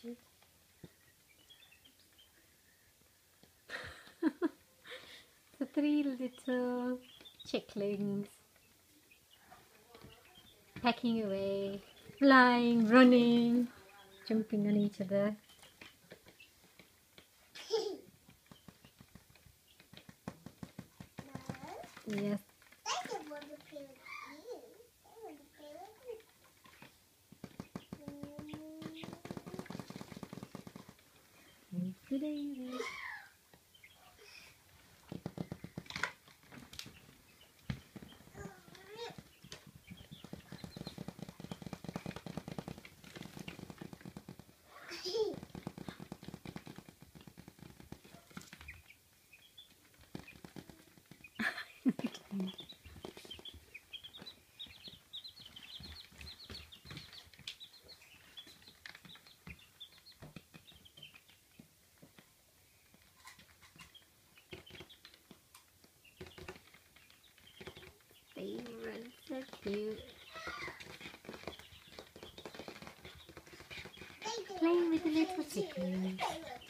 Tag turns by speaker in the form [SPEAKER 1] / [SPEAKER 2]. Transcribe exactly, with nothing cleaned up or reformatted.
[SPEAKER 1] cute. The three little chicklings pecking away, flying, running, jumping on each other. Yes. Baby. They were so cute. Playing with the little chickens.